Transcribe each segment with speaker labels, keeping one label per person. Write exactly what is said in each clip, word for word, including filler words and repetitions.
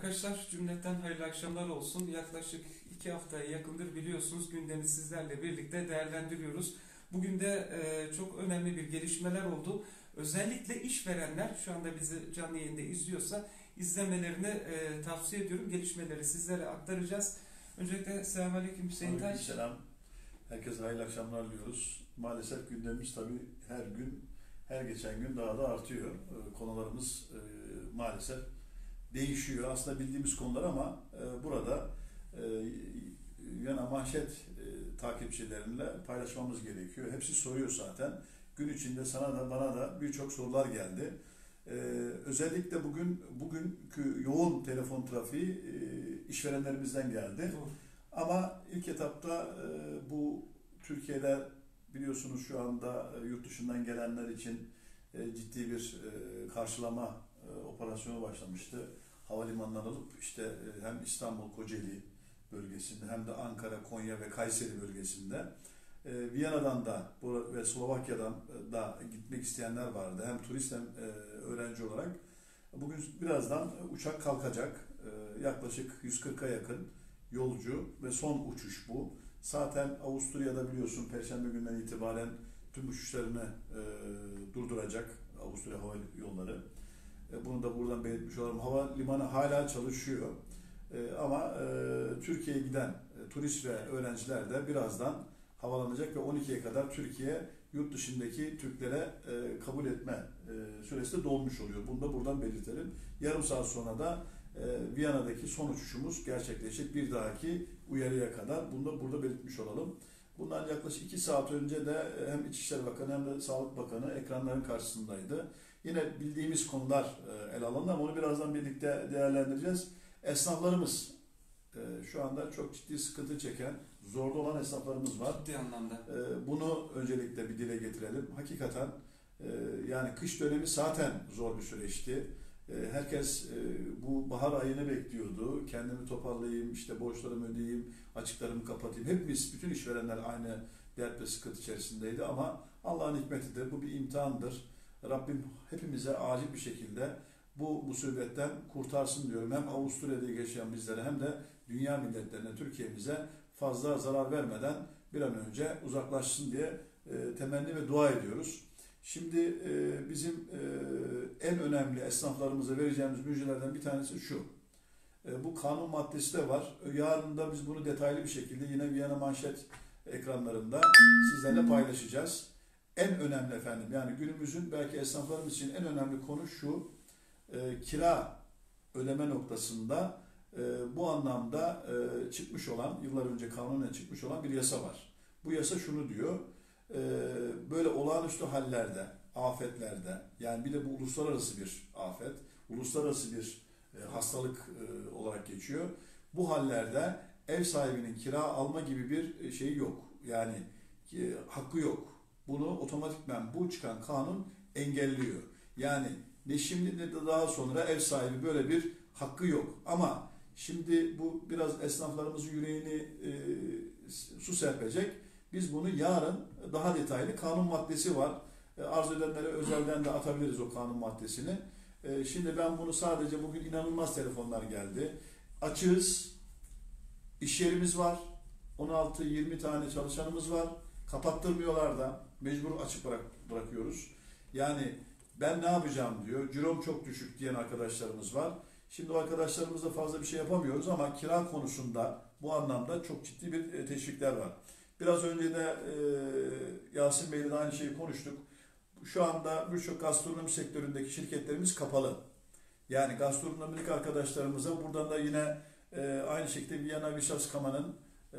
Speaker 1: Arkadaşlar cümleten hayırlı akşamlar olsun. Yaklaşık iki haftaya yakındır biliyorsunuz gündemi sizlerle birlikte değerlendiriyoruz. Bugün de e, çok önemli bir gelişmeler oldu. Özellikle işverenler şu anda bizi canlı yayında izliyorsa izlemelerini e, tavsiye ediyorum. Gelişmeleri sizlere aktaracağız. Öncelikle selamünaleyküm Hüseyin Taş.
Speaker 2: Selam. Herkese hayırlı akşamlar diliyoruz. Maalesef gündemimiz tabii her gün, her geçen gün daha da artıyor. E, konularımız e, maalesef değişiyor. Aslında bildiğimiz konular ama e, burada e, Viyana Manşet e, takipçilerinle paylaşmamız gerekiyor. Hepsi soruyor zaten. Gün içinde sana da bana da birçok sorular geldi. E, özellikle bugün bugünkü yoğun telefon trafiği e, işverenlerimizden geldi.
Speaker 1: Doğru.
Speaker 2: Ama ilk etapta e, bu Türkiye'de biliyorsunuz şu anda e, yurt dışından gelenler için e, ciddi bir e, karşılama e, operasyonu başlamıştı. Havalimanından alıp işte e, hem İstanbul, Kocaeli bölgesinde hem de Ankara, Konya ve Kayseri bölgesinde e, Viyana'dan da bu, ve Slovakya'dan da gitmek isteyenler vardı. Hem turist hem e, öğrenci olarak. Bugün birazdan uçak kalkacak. E, yaklaşık yüz kırka yakın yolcu ve son uçuş bu. Zaten Avusturya'da biliyorsun Perşembe günden itibaren tüm uçuşlarını e, durduracak Avusturya Hava Yolları. E, bunu da buradan belirtmiş olalım. Havalimanı hala çalışıyor. E, ama e, Türkiye'ye giden e, turist ve öğrenciler de birazdan havalanacak ve on ikiye kadar Türkiye yurt dışındaki Türklere e, kabul etme e, süresi de dolmuş oluyor. Bunu da buradan belirtelim. Yarım saat sonra da e, Viyana'daki son uçuşumuz gerçekleşecek. Bir dahaki uyarıya kadar. Bunu da burada belirtmiş olalım. Bundan yaklaşık iki saat önce de hem İçişleri Bakanı hem de Sağlık Bakanı ekranların karşısındaydı. Yine bildiğimiz konular e, ele alındı ama onu birazdan birlikte değerlendireceğiz. Esnaflarımız e, şu anda çok ciddi sıkıntı çeken, zorda olan esnaflarımız var.
Speaker 1: Ciddi anlamda.
Speaker 2: E, bunu öncelikle bir dile getirelim. Hakikaten e, yani kış dönemi zaten zor bir süreçti. E, herkes e, bu bahar ayını bekliyordu. Kendimi toparlayayım, işte borçlarımı ödeyeyim, açıklarımı kapatayım. Hepimiz, bütün işverenler aynı dert ve sıkıntı içerisindeydi ama Allah'ın hikmetidir. Bu bir imtihandır. Rabbim hepimize acil bir şekilde bu musibetten kurtarsın diyorum. Hem Avusturya'da yaşayan bizlere hem de dünya milletlerine, Türkiye'mize fazla zarar vermeden bir an önce uzaklaşsın diye e, temenni ve dua ediyoruz. Şimdi e, bizim e, en önemli esnaflarımıza vereceğimiz müjdelerden bir tanesi şu. E, bu kanun maddesi de var. Yarın da biz bunu detaylı bir şekilde yine Viyana Manşet ekranlarında sizlerle paylaşacağız. En önemli efendim, yani günümüzün belki esnaflarımız için en önemli konu şu, e, kira ödeme noktasında e, bu anlamda e, çıkmış olan, yıllar önce kanunen çıkmış olan bir yasa var. Bu yasa şunu diyor, e, böyle olağanüstü hallerde, afetlerde, yani bir de bu uluslararası bir afet, uluslararası bir e, hastalık e, olarak geçiyor. Bu hallerde ev sahibinin kira alma gibi bir şeyi yok, yani e, hakkı yok. Bunu otomatikman bu çıkan kanun engelliyor. Yani ne şimdi ne de daha sonra ev sahibi böyle bir hakkı yok. Ama şimdi bu biraz esnaflarımızın yüreğini e, su serpecek. Biz bunu yarın daha detaylı kanun maddesi var. E, arzu edenlere özelden de atabiliriz o kanun maddesini. E, şimdi ben bunu sadece bugün inanılmaz telefonlar geldi. Açığız. İş yerimiz var. on altı yirmi tane çalışanımız var. Kapattırmıyorlar da mecbur açık bırak, bırakıyoruz. Yani ben ne yapacağım diyor. Cirom çok düşük diyen arkadaşlarımız var. Şimdi o arkadaşlarımızla fazla bir şey yapamıyoruz ama kira konusunda bu anlamda çok ciddi bir teşvikler var. Biraz önce de e, Yasin Bey'le de aynı şeyi konuştuk. Şu anda birçok gastronomi sektöründeki şirketlerimiz kapalı. Yani gastronomik arkadaşlarımıza buradan da yine e, aynı şekilde Viyana Vyšavskama'nın e,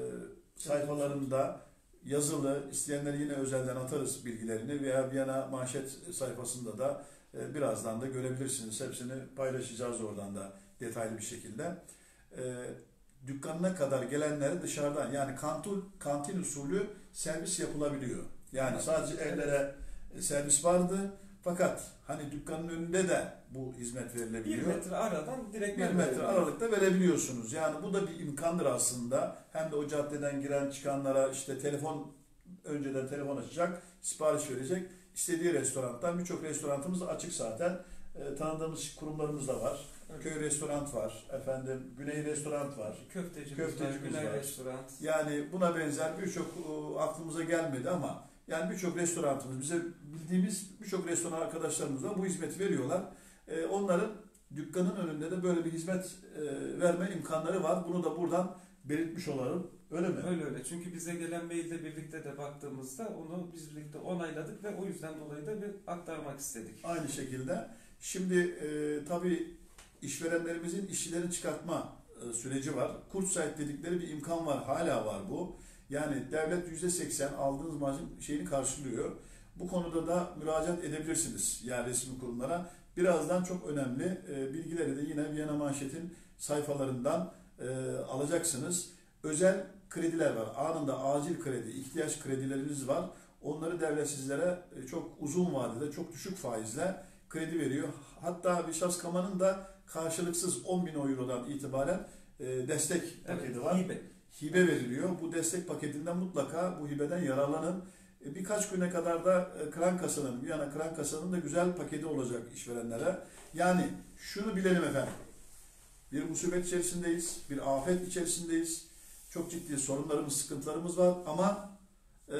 Speaker 2: sayfalarında yazılı, isteyenleri yine özelden atarız bilgilerini veya Viyana Manşet sayfasında da e, birazdan da görebilirsiniz. Hepsini paylaşacağız oradan da detaylı bir şekilde. E, dükkanına kadar gelenleri dışarıdan, yani kantin, kantin usulü servis yapılabiliyor. Yani sadece evlere servis vardı. Fakat hani dükkanın önünde de bu hizmet verilebiliyor.
Speaker 1: Bir metre aradan direkt
Speaker 2: bir metre aralıkta verebiliyorsunuz. Yani bu da bir imkandır aslında. Hem de o caddeden giren çıkanlara işte telefon, önceden telefon açacak, sipariş verecek. İstediği restorandan, birçok restoranımız açık zaten. E, tanıdığımız kurumlarımız da var. Köy restoran var, efendim Güney restoran var,
Speaker 1: Köftecimiz,
Speaker 2: köftecimiz
Speaker 1: var, Güney
Speaker 2: var.
Speaker 1: restoran.
Speaker 2: Yani buna benzer birçok e, aklımıza gelmedi ama yani birçok restoranımız, bize bildiğimiz birçok restoran arkadaşlarımız da bu hizmeti veriyorlar. E, onların dükkanın önünde de böyle bir hizmet e, verme imkanları var. Bunu da buradan belirtmiş olalım. Öyle mi?
Speaker 1: Öyle öyle. Çünkü bize gelen maille birlikte de baktığımızda onu biz birlikte onayladık ve o yüzden dolayı da bir aktarmak istedik.
Speaker 2: Aynı şekilde. Şimdi e, tabii işverenlerimizin işçilerini çıkartma e, süreci var. Kursayt dedikleri bir imkan var. Hala var bu. Yani devlet yüzde seksen aldığınız maaşın şeyini karşılıyor. Bu konuda da müracaat edebilirsiniz. Yani resmi kurumlara. Birazdan çok önemli e, bilgileri de yine Viyana Manşet'in sayfalarından e, alacaksınız. Özel krediler var. Anında acil kredi, ihtiyaç kredileriniz var. Onları devlet sizlere çok uzun vadede, çok düşük faizle kredi veriyor. Hatta Vişavskaman'ın da karşılıksız on bin eurodan itibaren destek paketi
Speaker 1: Evet,
Speaker 2: var.
Speaker 1: hibe.
Speaker 2: Hibe veriliyor. Bu destek paketinden mutlaka bu hibeden yararlanın. Birkaç güne kadar da Kran Kasa'nın, Viyana Kran Kasa'nın da güzel paketi olacak işverenlere. Yani şunu bilelim efendim. Bir musibet içerisindeyiz, bir afet içerisindeyiz. Çok ciddi sorunlarımız, sıkıntılarımız var ama e,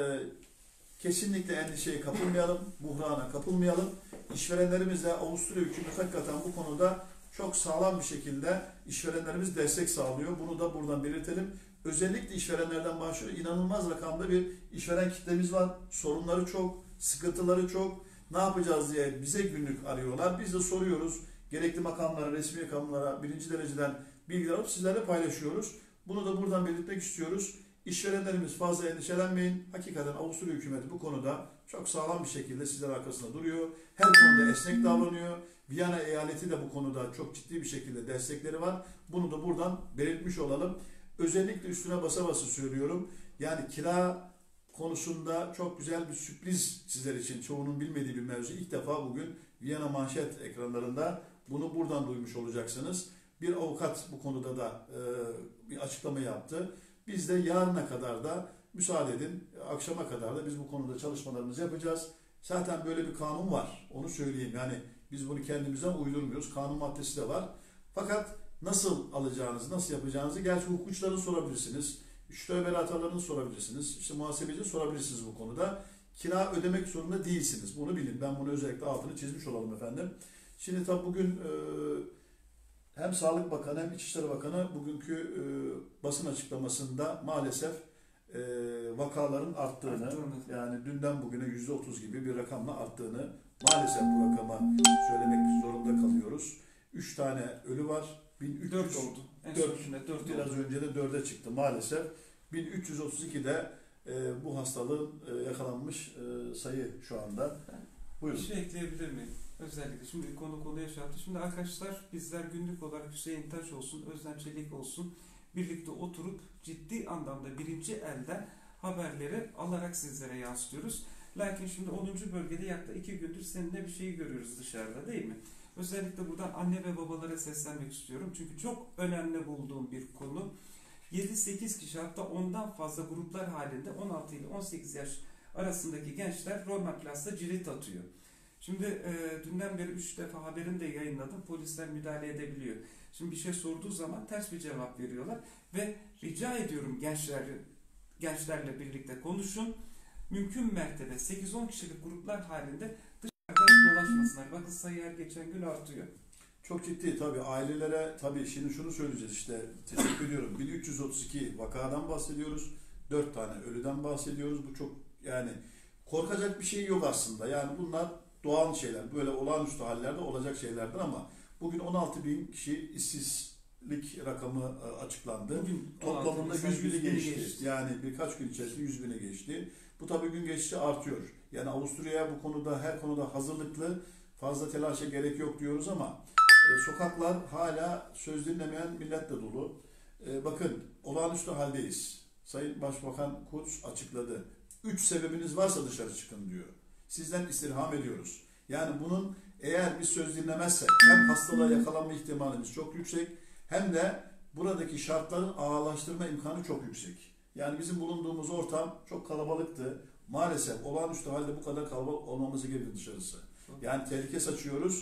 Speaker 2: kesinlikle endişeye kapılmayalım, buhrana kapılmayalım. İşverenlerimizle Avusturya hükümeti hakikaten bu konuda çok sağlam bir şekilde işverenlerimiz destek sağlıyor. Bunu da buradan belirtelim. Özellikle işverenlerden başlıyor. İnanılmaz rakamda bir işveren kitlemiz var. Sorunları çok, sıkıntıları çok. Ne yapacağız diye bize günlük arıyorlar. Biz de soruyoruz. Gerekli makamlara, resmi makamlara birinci dereceden bilgiler alıp sizlerle paylaşıyoruz. Bunu da buradan belirtmek istiyoruz. İşverenlerimiz fazla endişelenmeyin. Hakikaten Avusturya hükümeti bu konuda çok sağlam bir şekilde sizler arkasında duruyor. Her konuda esnek davranıyor. Viyana eyaleti de bu konuda çok ciddi bir şekilde destekleri var. Bunu da buradan belirtmiş olalım. Özellikle üstüne basa basa söylüyorum. Yani kira konusunda çok güzel bir sürpriz sizler için. Çoğunun bilmediği bir mevzu. İlk defa bugün Viyana Manşet ekranlarında bunu buradan duymuş olacaksınız. Bir avukat bu konuda da e, bir açıklama yaptı. Biz de yarına kadar da müsaade edin, akşama kadar da biz bu konuda çalışmalarımızı yapacağız. Zaten böyle bir kanun var, onu söyleyeyim. Yani biz bunu kendimizden uydurmuyoruz, kanun maddesi de var. Fakat nasıl alacağınızı, nasıl yapacağınızı gerçi hukukçuları sorabilirsiniz, müşteri beraatlarını sorabilirsiniz, işte muhasebeci sorabilirsiniz bu konuda. Kira ödemek zorunda değilsiniz, bunu bilin. Ben bunu özellikle altını çizmiş olalım efendim. Şimdi tabi bugün e, hem Sağlık Bakanı hem İçişleri Bakanı bugünkü e, basın açıklamasında maalesef e, vakaların arttığını,
Speaker 1: Arttığını,
Speaker 2: yani dünden bugüne yüzde otuz gibi bir rakamla arttığını maalesef bu rakama söylemek zorunda kalıyoruz. üç tane ölü var. bin üç yüz
Speaker 1: dört oldu. En
Speaker 2: dört,
Speaker 1: son dört
Speaker 2: biraz
Speaker 1: oldu.
Speaker 2: önce de dörde çıktı maalesef. bin üç yüz otuz ikide e, bu hastalığın e, yakalanmış e, sayı şu anda. Buyurun.
Speaker 1: Bir şey ekleyebilir miyim? Özellikle şimdi konu konuya çarptı. Şimdi arkadaşlar bizler günlük olarak Hüseyin Taş olsun, Özlem Çelik olsun birlikte oturup ciddi anlamda birinci elden haberleri alarak sizlere yansıtıyoruz. Lakin şimdi onuncu bölgede yaklaşık iki gündür seninle bir şeyi görüyoruz dışarıda değil mi? Özellikle buradan anne ve babalara seslenmek istiyorum. Çünkü çok önemli bulduğum bir konu. yedi sekiz kişi hatta ondan fazla gruplar halinde on altı ile on sekiz yaş arasındaki gençler Roma Plus'ta cirit atıyor. Şimdi e, dünden beri üç defa haberini de yayınladım. Polisler müdahale edebiliyor. Şimdi bir şey sorduğu zaman ters bir cevap veriyorlar. Ve rica ediyorum gençler, gençlerle birlikte konuşun. Mümkün mertebe sekiz on kişilik gruplar halinde dışarıda dolaşmasınlar. Bakın sayı her geçen gün artıyor.
Speaker 2: Çok ciddi tabii ailelere, tabii şimdi şunu söyleyeceğiz işte, teşekkür ediyorum. bin üç yüz otuz iki vakadan bahsediyoruz. dört tane ölüden bahsediyoruz. Bu çok, yani korkacak bir şey yok aslında. Yani bunlar doğal şeyler. Böyle olağanüstü hallerde olacak şeylerdir ama bugün on altı bin kişi işsizlik rakamı açıklandı. Bugün toplamında yüz bini geçti. geçti. Yani birkaç gün içerisinde yüz bini geçti. Bu tabii gün geçtikçe artıyor. Yani Avusturya'ya bu konuda, her konuda hazırlıklı, fazla telaşa gerek yok diyoruz ama e, sokaklar hala söz dinlemeyen milletle dolu. E, bakın olağanüstü haldeyiz. Sayın Başbakan Kurz açıkladı. Üç sebebiniz varsa dışarı çıkın diyor. Sizden istirham ediyoruz. Yani bunun eğer biz söz dinlemezsek hem hastalığa yakalanma ihtimalimiz çok yüksek hem de buradaki şartların ağırlaştırma imkanı çok yüksek. Yani bizim bulunduğumuz ortam çok kalabalıktı. Maalesef olağanüstü halde bu kadar kalabalık olmamızı gerekir dışarısı. Yani tehlike saçıyoruz.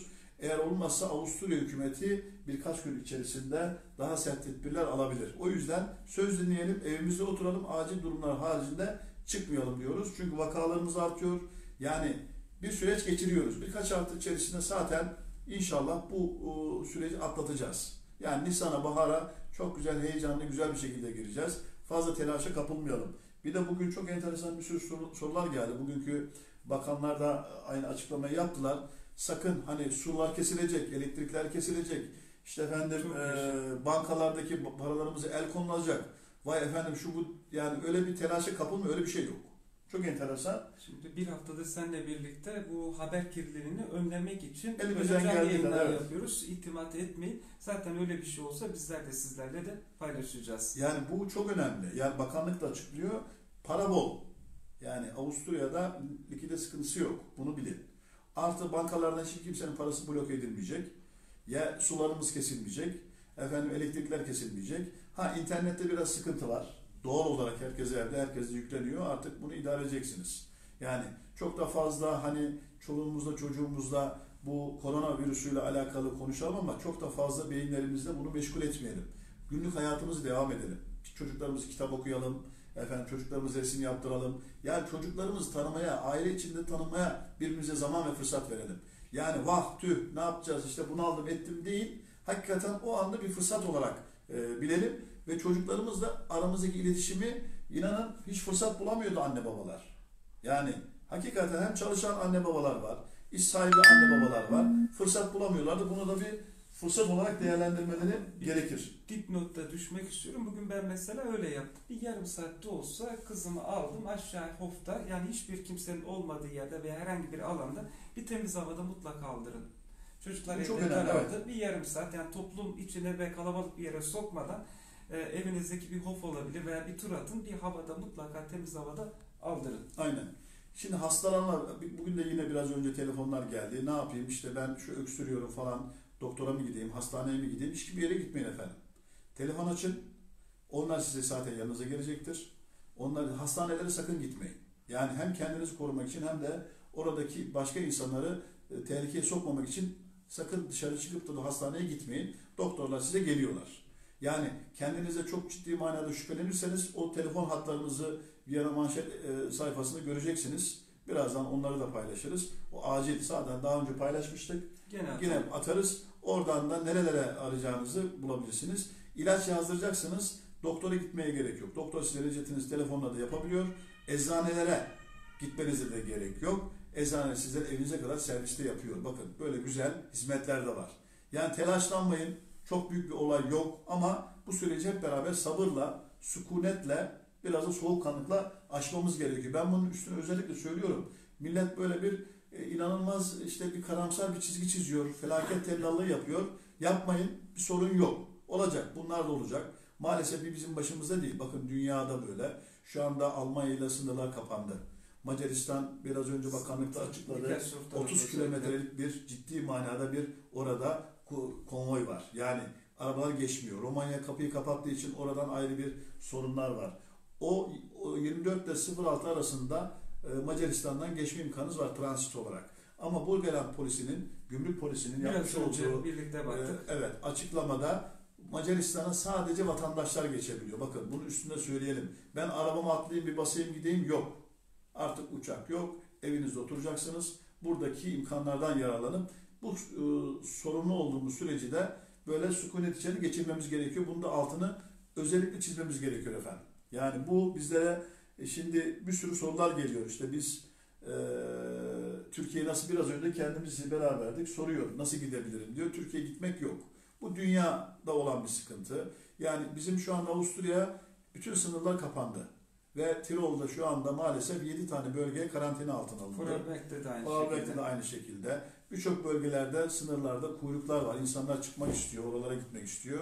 Speaker 2: Eğer olmazsa Avusturya hükümeti birkaç gün içerisinde daha sert tedbirler alabilir. O yüzden söz dinleyelim, evimizde oturalım, acil durumlar haricinde çıkmayalım diyoruz. Çünkü vakalarımız artıyor. Yani bir süreç geçiriyoruz. Birkaç hafta içerisinde zaten inşallah bu o, süreci atlatacağız. Yani Nisan'a, bahara çok güzel, heyecanlı, güzel bir şekilde gireceğiz. Fazla telaşa kapılmayalım. Bir de bugün çok enteresan bir sürü soru, sorular geldi. Bugünkü bakanlar da aynı açıklamayı yaptılar. Sakın hani sular kesilecek, elektrikler kesilecek, işte efendim e, bankalardaki paralarımızı el konulacak. Vay efendim şu bu, yani öyle bir telaşa kapılma, öyle bir şey yok. Çok enteresan.
Speaker 1: Şimdi bir haftadır seninle birlikte bu haber kirliliğini önlemek için
Speaker 2: elimizden
Speaker 1: canlı yayınlar
Speaker 2: evet.
Speaker 1: yapıyoruz. İtimat etmeyin. Zaten öyle bir şey olsa bizler de sizlerle de paylaşacağız.
Speaker 2: Yani bu çok önemli. Yani bakanlık da açıklıyor. Para bol. Yani Avusturya'da likide sıkıntısı yok. Bunu bilin. Artı bankalardan hiç kimsenin parası bloke edilmeyecek. Ya sularımız kesilmeyecek. Efendim elektrikler kesilmeyecek. Ha internette biraz sıkıntı var. Doğal olarak herkes evde, herkes yükleniyor. Artık bunu idare edeceksiniz. Yani çok da fazla hani çoluğumuzla çocuğumuzla bu koronavirüsüyle alakalı konuşalım ama çok da fazla beyinlerimizde bunu meşgul etmeyelim. Günlük hayatımızı devam edelim. Çocuklarımız kitap okuyalım. Efendim çocuklarımız resim yaptıralım. Yani çocuklarımızı tanımaya, aile içinde tanımaya birbirimize zaman ve fırsat verelim. Yani vah tüh ne yapacağız işte bunu aldım ettim değil. Hakikaten o anda bir fırsat olarak e, bilelim. Ve çocuklarımızla aramızdaki iletişimi inanın hiç fırsat bulamıyordu anne babalar. Yani hakikaten hem çalışan anne babalar var, iş sahibi anne babalar var. Fırsat bulamıyorlardı. Bunu da bir fırsat olarak değerlendirmeleri gerekir.
Speaker 1: Dipnotta düşmek istiyorum. Bugün ben mesela öyle yaptım. Bir yarım saatte olsa kızımı aldım aşağı Hof'ta. Yani hiçbir kimsenin olmadığı yerde veya herhangi bir alanda bir temiz havada mutlaka aldırın. Çocuklar evde kaldı. Evet. Bir yarım saat yani toplum içine ve kalabalık bir yere sokmadan e, evinizdeki bir Hof olabilir veya bir tur atın. Bir havada mutlaka temiz havada aldırın.
Speaker 2: Aynen. Şimdi hastalanlar, bugün de yine biraz önce telefonlar geldi. Ne yapayım işte ben şu öksürüyorum falan. Doktora mı gideyim, hastaneye mi gideyim? Hiçbir yere gitmeyin efendim. Telefon açın. Onlar size zaten yanınıza gelecektir. Onlar hastanelere sakın gitmeyin. Yani hem kendinizi korumak için hem de oradaki başka insanları e, tehlikeye sokmamak için sakın dışarı çıkıp da hastaneye gitmeyin. Doktorlar size geliyorlar. Yani kendinize çok ciddi manada şüphelenirseniz o telefon hatlarımızı Viyana manşet e, sayfasında göreceksiniz. Birazdan onları da paylaşırız. O acil zaten daha önce paylaşmıştık. Gene, Yine atarız. Oradan da nerelere arayacağınızı bulabilirsiniz. İlaç yazdıracaksınız. Doktora gitmeye gerek yok. Doktor size reçetinizi telefonla da yapabiliyor. Eczanelere gitmenize de gerek yok. Eczane sizler evinize kadar serviste yapıyor. Bakın böyle güzel hizmetler de var. Yani telaşlanmayın. Çok büyük bir olay yok ama bu süreci hep beraber sabırla, sükunetle, biraz da soğukkanlıkla aşmamız gerekiyor. Ben bunun üstüne özellikle söylüyorum. Millet böyle bir e, inanılmaz işte bir karamsar bir çizgi çiziyor. Felaket tellallığı yapıyor. Yapmayın. Bir sorun yok. Olacak. Bunlar da olacak. Maalesef bir bizim başımızda değil. Bakın dünyada böyle. Şu anda Almanya ile sınırlar kapandı. Macaristan biraz önce bakanlıkta açıkladı. otuz kilometrelik bir ciddi manada bir orada konvoy var. Yani arabalar geçmiyor. Romanya kapıyı kapattığı için oradan ayrı bir sorunlar var. O, o yirmi dört ile sıfır altı arasında e, Macaristan'dan geçme imkanınız var transit olarak. Ama Bulgar polisinin, gümrük polisinin
Speaker 1: biraz
Speaker 2: yapmış olduğu
Speaker 1: birlikte baktık.
Speaker 2: E, evet açıklamada Macaristan'a sadece vatandaşlar geçebiliyor. Bakın bunu üstünde söyleyelim. Ben arabama atlayayım bir basayım gideyim yok. Artık uçak yok. Evinizde oturacaksınız. Buradaki imkanlardan yararlanıp bu e, sorunlu olduğumuz süreci de böyle sükunet içeri geçirmemiz gerekiyor. Bunun da altını özellikle çizmemiz gerekiyor efendim. Yani bu bizlere e, şimdi bir sürü sorular geliyor. İşte biz e, Türkiye'ye nasıl biraz önce kendimizi beraberdik soruyor. Nasıl gidebilirim diyor. Türkiye'ye gitmek yok. Bu dünyada olan bir sıkıntı. Yani bizim şu anda Avusturya bütün sınırlar kapandı. Ve Tirol'da şu anda maalesef yedi tane bölgeye karantina altına alındı.
Speaker 1: Vorarlberg'de de aynı
Speaker 2: Vorarlberg'de
Speaker 1: şekilde.
Speaker 2: de aynı şekilde. Birçok bölgelerde sınırlarda kuyruklar var. İnsanlar çıkmak istiyor, oralara gitmek istiyor.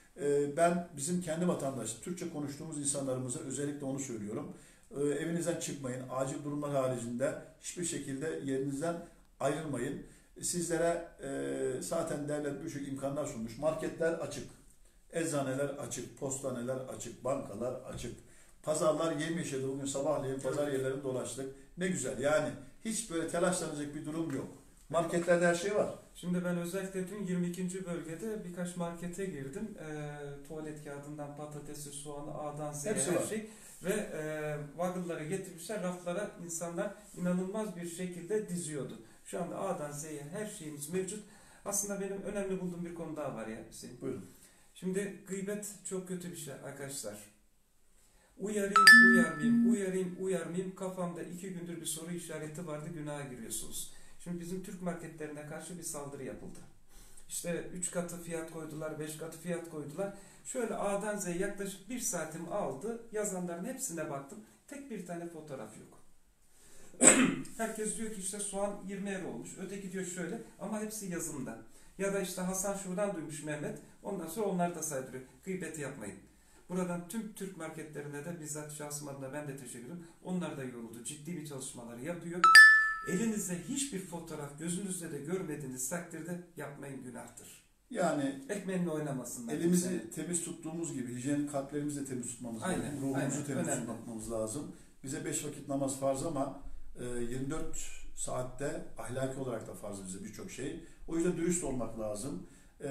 Speaker 2: Ben bizim kendi vatandaş, Türkçe konuştuğumuz insanlarımıza özellikle onu söylüyorum. Evinizden çıkmayın. Acil durumlar haricinde hiçbir şekilde yerinizden ayrılmayın. Sizlere zaten devlet birçok imkanlar sunmuş. Marketler açık, eczaneler açık, postaneler açık, bankalar açık. Pazarlar yemyeşildi. Bugün sabahleyin pazar yerlerinde dolaştık. Ne güzel. Yani hiç böyle telaşlanacak bir durum yok. Marketlerde her şey var.
Speaker 1: Şimdi ben özellikle dün yirmi ikinci bölgede birkaç markete girdim. E, tuvalet kağıdından patatesi, soğanı, A'dan Z'ye
Speaker 2: Hepsi
Speaker 1: her
Speaker 2: var.
Speaker 1: şey. Ve e, wagonlara getirmişler, raflara insanlar inanılmaz bir şekilde diziyordu. Şu anda A'dan Z'ye her şeyimiz mevcut. Aslında benim önemli bulduğum bir konu daha var ya Hüseyin.
Speaker 2: Buyurun.
Speaker 1: Şimdi gıybet çok kötü bir şey arkadaşlar. Uyarayım, uyarmayayım, uyarayım, uyarmayayım. Kafamda iki gündür bir soru işareti vardı, günaha giriyorsunuz. Şimdi bizim Türk marketlerine karşı bir saldırı yapıldı. İşte üç katı fiyat koydular, beş katı fiyat koydular. Şöyle A'dan Z'ye yaklaşık bir saatimi aldı. Yazanların hepsine baktım. Tek bir tane fotoğraf yok. Herkes diyor ki işte soğan yirmi lira olmuş. Öteki diyor şöyle ama hepsi yazında. Ya da işte Hasan şuradan duymuş Mehmet. Ondan sonra onlar da saydırıyor. Gıybeti yapmayın. Buradan tüm Türk marketlerine de bizzat şahsım adına ben de teşekkür ederim. Onlar da yoruldu. Ciddi bir çalışmaları yapıyor. Elinizde hiçbir fotoğraf gözünüzde de görmediğiniz takdirde yapmayın, günahtır.
Speaker 2: Yani
Speaker 1: ekmeğinle oynamasınlar.
Speaker 2: elimizi
Speaker 1: kimse. temiz
Speaker 2: tuttuğumuz gibi hijyen kalplerimizi de temiz tutmamız
Speaker 1: Aynen,
Speaker 2: lazım. Ruhumuzu
Speaker 1: aynen,
Speaker 2: temiz
Speaker 1: önemli.
Speaker 2: tutmamız lazım. Bize beş vakit namaz farz ama yirmi dört saatte ahlaki olarak da farz bize birçok şey. O yüzden dürüst olmak lazım.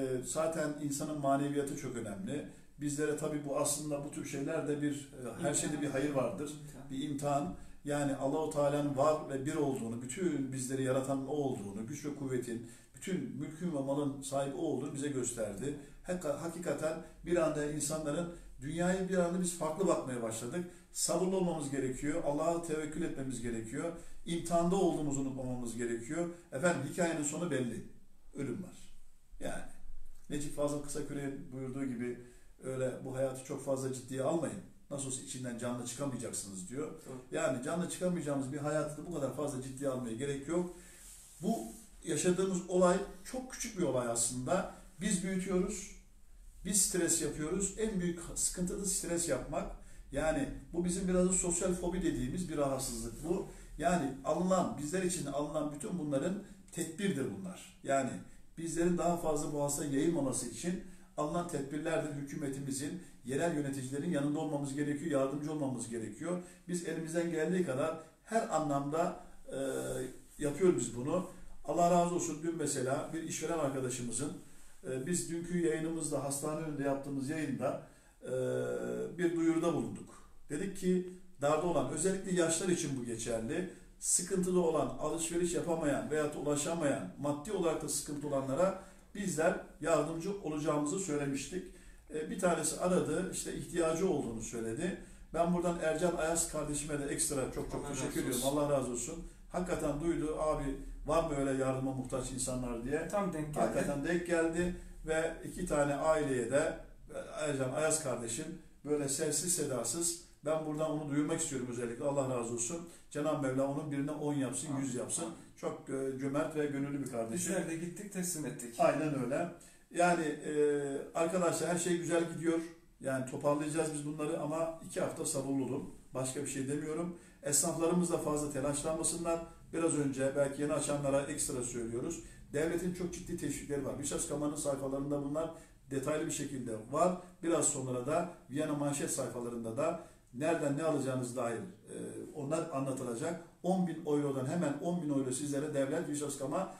Speaker 2: Zaten insanın maneviyatı çok önemli. Bizlere tabii bu aslında bu tür şeyler de bir her şeyde bir hayır vardır. Bir imtihan. Yani Allahu Teala'nın var ve bir olduğunu, bütün bizleri yaratan o olduğunu, güç ve kuvvetin, bütün mülkün ve malın sahibi o olduğunu bize gösterdi. Hakikaten bir anda insanların dünyayı bir anda biz farklı bakmaya başladık. Sabırlı olmamız gerekiyor. Allah'a tevekkül etmemiz gerekiyor. İmtihanda olduğumuzu unutmamamız gerekiyor. Efendim hikayenin sonu belli. Ölüm var. Yani Necip Fazıl Kısaküre'nin buyurduğu gibi öyle bu hayatı çok fazla ciddiye almayın. Nasıl olsa içinden canlı çıkamayacaksınız diyor. Yani canlı çıkamayacağımız bir hayatı bu kadar fazla ciddiye almaya gerek yok. Bu yaşadığımız olay çok küçük bir olay aslında. Biz büyütüyoruz. Biz stres yapıyoruz. En büyük sıkıntı da stres yapmak. Yani bu bizim biraz da sosyal fobi dediğimiz bir rahatsızlık bu. Yani alınan, bizler için alınan bütün bunların tedbirdir bunlar. Yani bizlerin daha fazla bu hasta yayılmaması için alınan tedbirlerdir. Hükümetimizin, yerel yöneticilerin yanında olmamız gerekiyor, yardımcı olmamız gerekiyor. Biz elimizden geldiği kadar her anlamda e, yapıyoruz biz bunu. Allah razı olsun, dün mesela bir işveren arkadaşımızın, e, biz dünkü yayınımızda, hastane önünde yaptığımız yayında e, bir duyuruda bulunduk. Dedik ki darda olan, özellikle yaşlar için bu geçerli, sıkıntılı olan, alışveriş yapamayan veya ulaşamayan, maddi olarak da sıkıntı olanlara bizler yardımcı olacağımızı söylemiştik. Bir tanesi aradı, işte ihtiyacı olduğunu söyledi. Ben buradan Ercan Ayaz kardeşime de ekstra çok çok
Speaker 1: Allah
Speaker 2: teşekkür ediyorum. Allah razı olsun. Hakikaten duydu, abi var mı öyle yardıma muhtaç insanlar diye.
Speaker 1: Tam denk geldi.
Speaker 2: Hakikaten denk geldi ve iki tane aileye de Ercan Ayaz kardeşim böyle sessiz sedasız, ben buradan onu duyurmak istiyorum özellikle, Allah razı olsun. Cenab-ı Mevla onun birine on yapsın, yüz yapsın. Çok cömert ve gönüllü bir kardeşim.
Speaker 1: Bizler de gittik, teslim ettik.
Speaker 2: Aynen öyle. Yani e, arkadaşlar her şey güzel gidiyor. Yani toparlayacağız biz bunları ama iki hafta sabırlı olun. Başka bir şey demiyorum. Esnaflarımız da fazla telaşlanmasınlar. Biraz önce belki yeni açanlara ekstra söylüyoruz. Devletin çok ciddi teşvikleri var. Bişaskamanın sayfalarında bunlar detaylı bir şekilde var. Biraz sonra da Viyana manşet sayfalarında da nereden ne alacağınız dair e, onlar anlatılacak. on bin eurodan hemen on bin euro sizlere devlet Bişaskama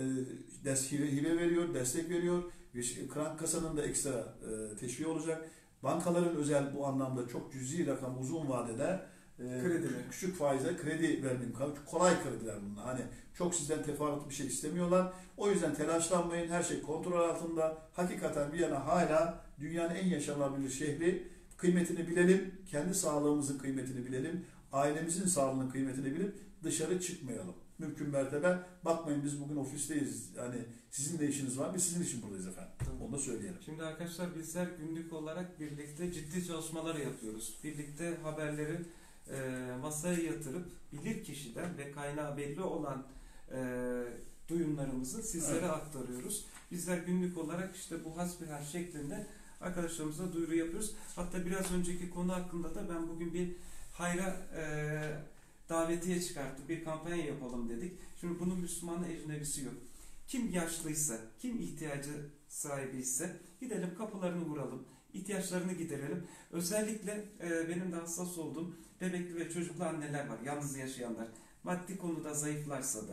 Speaker 2: e, hibe, hibe veriyor, destek veriyor. Krank kasanın da ekstra e, teşviği olacak. Bankaların özel bu anlamda çok cüzi rakam uzun vadede e,
Speaker 1: Kredi.
Speaker 2: küçük faizle kredi vermeyeyim. Kolay krediler bunlar. Hani çok sizden teferruatlı bir şey istemiyorlar. O yüzden telaşlanmayın. Her şey kontrol altında. Hakikaten Viyana hala dünyanın en yaşanabilir şehri. Kıymetini bilelim. Kendi sağlığımızın kıymetini bilelim. Ailemizin sağlığının kıymetini bilip dışarı çıkmayalım. Mümkün mertebe bakmayın biz bugün ofisteyiz. Yani sizin de işiniz var. Biz sizin için buradayız efendim. Tabii. Onu da söyleyelim.
Speaker 1: Şimdi arkadaşlar bizler günlük olarak birlikte ciddi çalışmalar yapıyoruz. Birlikte haberleri e, masaya yatırıp bilir kişiden ve kaynağı belli olan e, duyumlarımızı sizlere evet. aktarıyoruz. Bizler günlük olarak işte bu hasbihal şeklinde arkadaşlarımıza duyuru yapıyoruz. Hatta biraz önceki konu hakkında da ben bugün bir hayra e, davetiye çıkarttık. Bir kampanya yapalım dedik. Şimdi bunun Müslümanın ecnebisi yok. Kim yaşlıysa, kim ihtiyacı sahibiyse gidelim kapılarını vuralım. İhtiyaçlarını giderelim. Özellikle e, benim de hassas olduğum bebekli ve çocuklu anneler var. Yalnız yaşayanlar. Maddi konuda zayıflarsa da,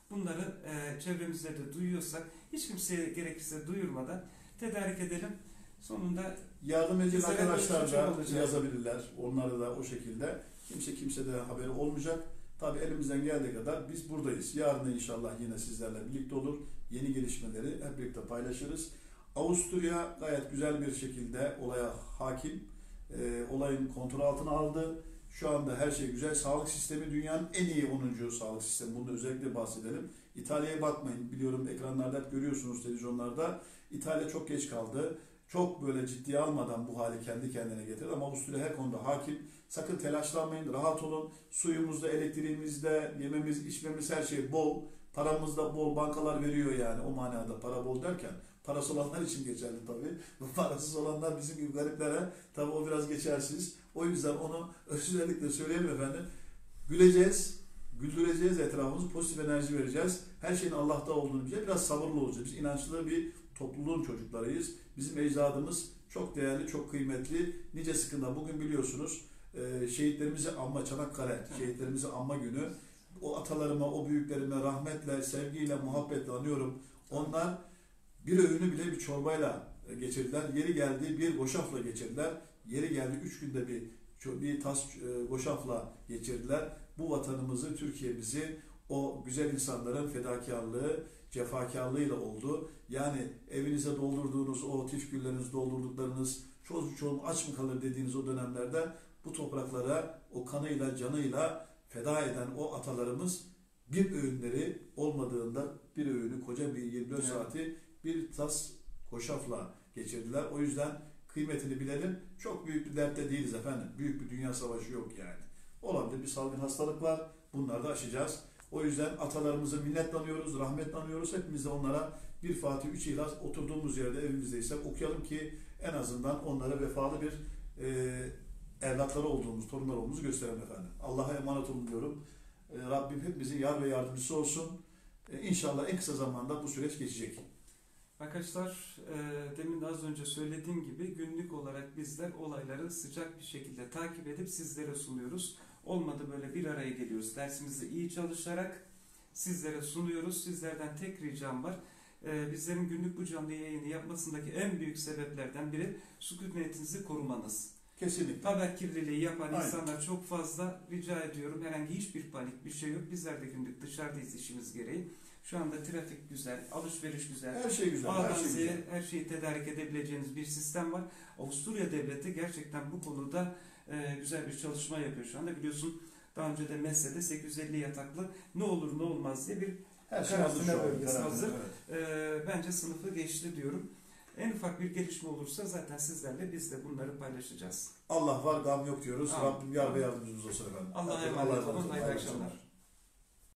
Speaker 1: Bunları e, çevremizde de duyuyorsak hiç kimseye gerekirse duyurmadan tedarik edelim. Sonunda
Speaker 2: yardım edecek
Speaker 1: bizlere
Speaker 2: arkadaşlar
Speaker 1: dönüşüm
Speaker 2: da
Speaker 1: olacak.
Speaker 2: yazabilirler. Onları da o şekilde. Kimse kimse de haberi olmayacak. Tabii elimizden geldiği kadar biz buradayız. Yarın da inşallah yine sizlerle birlikte olur. Yeni gelişmeleri hep birlikte paylaşırız. Avusturya gayet güzel bir şekilde olaya hakim. E, olayın kontrol altına aldı. Şu anda her şey güzel. Sağlık sistemi dünyanın en iyi onuncu sağlık sistemi. Bunu özellikle bahsedelim. İtalya'ya bakmayın. Biliyorum ekranlarda hep görüyorsunuz, televizyonlarda. İtalya çok geç kaldı. Çok böyle ciddiye almadan bu hali kendi kendine getirdi. Ama Avusturya her konuda hakim. Sakın telaşlanmayın, rahat olun. Suyumuzda, elektriğimizde, yememiz, içmemiz her şey bol. Paramız da bol, bankalar veriyor yani o manada. Para bol derken parası olanlar için geçerli tabii. Bu parasız olanlar bizim gibi gariplere tabii o biraz geçersiz. O yüzden onu özellikle söyleyelim efendim. Güleceğiz, güldüreceğiz etrafımızı, pozitif enerji vereceğiz. Her şeyin Allah'ta olduğunu bileceğiz. Biraz sabırlı olacağız. Biz inançlı bir topluluğun çocuklarıyız. Bizim ecdadımız çok değerli, çok kıymetli. Nice sıkıntı. Bugün biliyorsunuz şehitlerimizi anma, Çanakkale şehitlerimizi anma günü. O atalarıma, o büyüklerime rahmetle, sevgiyle, muhabbetle anıyorum. Onlar bir öğünü bile bir çorbayla geçirdiler. Yeri geldi bir boşafla geçirdiler. Yeri geldi üç günde bir bir tas boşafla geçirdiler. Bu vatanımızı, Türkiye'mizi o güzel insanların fedakarlığı, cefakarlığıyla oldu. Yani evinize doldurduğunuz o tifküllerinizi doldurduklarınız, çoluk çoğun aç mı kalır dediğiniz o dönemlerde bu topraklara o kanıyla, canıyla feda eden o atalarımız bir öğünleri olmadığında bir öğünü koca bir yirmi dört saati bir tas hoşafla geçirdiler. O yüzden kıymetini bilelim. Çok büyük bir dertte değiliz efendim. Büyük bir dünya savaşı yok yani. Olabilir bir salgın hastalık var. Bunları da aşacağız. O yüzden atalarımızı minnetle anıyoruz, rahmetle anıyoruz. Hepimiz de onlara bir Fatih, üç İhlas oturduğumuz yerde evimizdeysek okuyalım ki en azından onlara vefalı bir e, evlatları olduğumuz, torunlar olduğumuzu gösterelim efendim. Allah'a emanet olun diyorum. E, Rabbim hepimizin yar ve yardımcısı olsun. E, İnşallah en kısa zamanda bu süreç geçecek.
Speaker 1: Arkadaşlar e, demin de az önce söylediğim gibi günlük olarak bizler olayları sıcak bir şekilde takip edip sizlere sunuyoruz. Olmadı böyle bir araya geliyoruz. Dersimizi iyi çalışarak sizlere sunuyoruz. Sizlerden tek ricam var. E, bizlerin günlük bu canlı yayını yapmasındaki en büyük sebeplerden biri sükunetinizi korumanız.
Speaker 2: Kesinlikle.
Speaker 1: Haber kirliliği yapan
Speaker 2: Aynen.
Speaker 1: insanlar çok fazla, rica ediyorum. Herhangi hiçbir panik bir şey yok. Bizler de günlük dışarıdayız işimiz gereği. Şu anda trafik güzel, alışveriş güzel.
Speaker 2: Her şey güzel.
Speaker 1: A'dan
Speaker 2: Her şey
Speaker 1: Z'ye
Speaker 2: güzel.
Speaker 1: her şeyi tedarik edebileceğiniz bir sistem var. Avusturya Devleti gerçekten bu konuda e, güzel bir çalışma yapıyor şu anda. Biliyorsun daha önce de Mesle'de sekiz yüz elli yataklı ne olur ne olmaz diye bir
Speaker 2: Her şey
Speaker 1: karantina
Speaker 2: hazır şu an.
Speaker 1: bölgesi
Speaker 2: Karantina,
Speaker 1: hazır.
Speaker 2: evet.
Speaker 1: E, bence sınıfı geçti diyorum. En ufak bir gelişme olursa zaten sizlerle biz de bunları paylaşacağız.
Speaker 2: Allah var, gam yok diyoruz.
Speaker 1: Amin.
Speaker 2: Rabbim yar ve yardımcımız olsun efendim.
Speaker 1: Allah'a
Speaker 2: Allah'a
Speaker 1: emanet olun.
Speaker 2: olun.
Speaker 1: Hayırlı akşamlar.